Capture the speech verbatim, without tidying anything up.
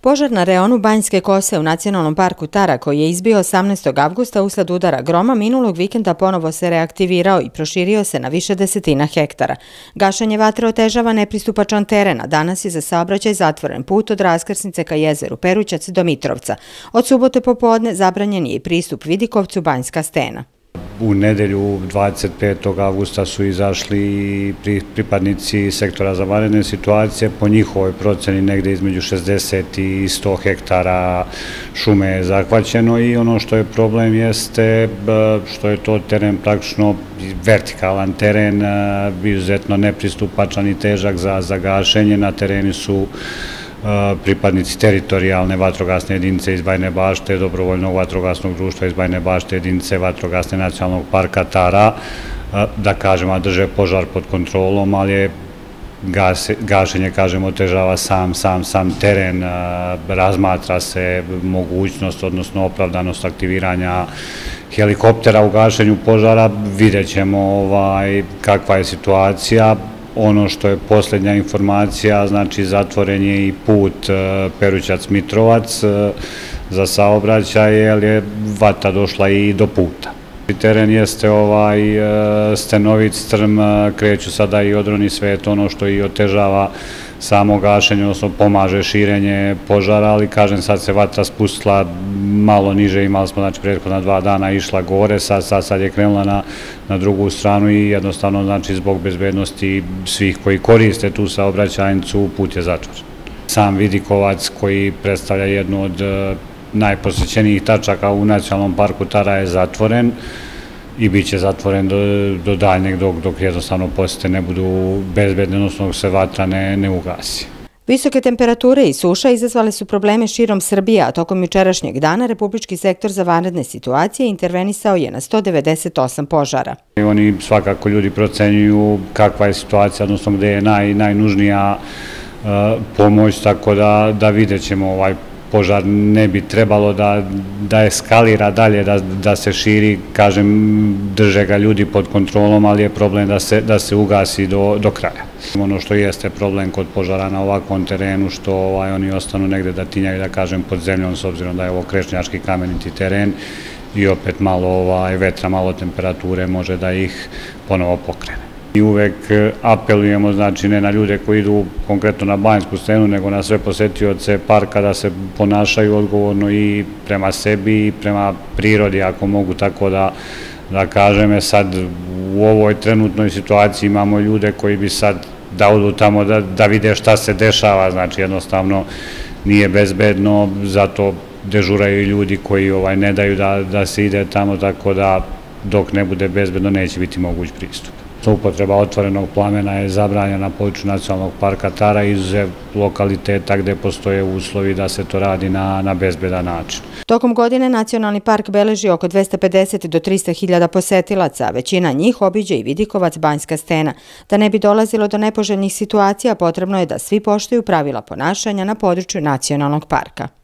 Požar na reonu Banjske Kose u Nacionalnom parku Tara, koji je izbio osamnaestog avgusta usled udara groma, minulog vikenda ponovo se reaktivirao i proširio se na više desetina hektara. Gašenje vatre otežava nepristupačan teren, a danas je za saobraćaj zatvoren put od raskrsnice ka jezeru Perućac do Mitrovca. Od subote popodne zabranjen je i pristup Vidikovcu Banjska Stena. U nedelju dvadeset petog avgusta su izašli pripadnici sektora za vanredne situacije. Po njihovoj proceni negde između šezdeset i sto hektara šume je zahvaćeno i ono što je problem jeste što je to teren praktično vertikalan teren, izuzetno nepristupačan i težak za gašenje. Na terenu su pripadnici teritorijalne vatrogasne jedinice iz Bajine Bašte, dobrovoljnog vatrogasnog društva iz Bajine Bašte, jedinice vatrogasne nacionalnog parka Tara, da kažemo, drže požar pod kontrolom, ali je gašenje, kažemo, otežava sam, sam, sam teren, razmatra se mogućnost, odnosno opravdanost aktiviranja helikoptera u gašenju požara. Vidjet ćemo kakva je situacija. Ono što je posljednja informacija, znači zatvoren je i put Perućac-Mitrovac za saobraćaj, jer je vatra došla i do puta. Teren jeste stenovit, strm, kreću sada i odroni, sve je to ono što i otežava samo gašenje, odnosno pomaže širenje požara, ali kažem, sad se vatra spustila malo niže, imali smo, znači, prethodna dva dana išla gore, sad je krenula na drugu stranu i jednostavno, znači, zbog bezbednosti svih koji koriste tu saobraćajnicu, put je zatvoren. Sam Vidikovac, koji predstavlja jednu od najposećenijih tačaka u Nacionalnom parku Tara, je zatvoren i bit će zatvoren do daljnjeg dok jednostavno posete ne budu bezbedne, odnosno dok se vatra ne ugasi. Visoke temperature i suša izazvale su probleme širom Srbije, a tokom jučerašnjeg dana Republički sektor za vanredne situacije intervenisao je na sto devedeset osam požara. Oni svakako ljudi procenjuju kakva je situacija, odnosno gde je najnužnija pomoć, tako da vidjet ćemo ovaj požar. Ne bi trebalo da eskalira dalje, da se širi, kažem, drže ga ljudi pod kontrolom, ali je problem da se ugasi do kraja. Ono što jeste problem kod požara na ovakvom terenu, što oni ostanu negde da tinjaju, da kažem, pod zemljom, s obzirom da je ovo krešnjački kameniti teren i opet malo vetra, malo temperature može da ih ponovo pokrene. I uvek apelujemo, znači, ne na ljude koji idu konkretno na Banjsku Stenu, nego na sve posetioce parka da se ponašaju odgovorno i prema sebi i prema prirodi, ako mogu tako da kažem. Sad u ovoj trenutnoj situaciji imamo ljude koji bi sad da odu tamo da vide šta se dešava, znači jednostavno nije bezbedno, zato dežuraju i ljudi koji ne daju da se ide tamo, tako da dok ne bude bezbedno neće biti moguć pristup. Upotreba otvorenog plamena je zabranjena na području Nacionalnog parka Tara, izuzev lokaliteta gde postoje uslovi da se to radi na bezbedan način. Tokom godine Nacionalni park beleži oko dvesta pedeset do trista hiljada posetilaca, a većina njih obiđe i Vidikovac Banjska Stena. Da ne bi dolazilo do nepoželjnih situacija, potrebno je da svi poštuju pravila ponašanja na području Nacionalnog parka.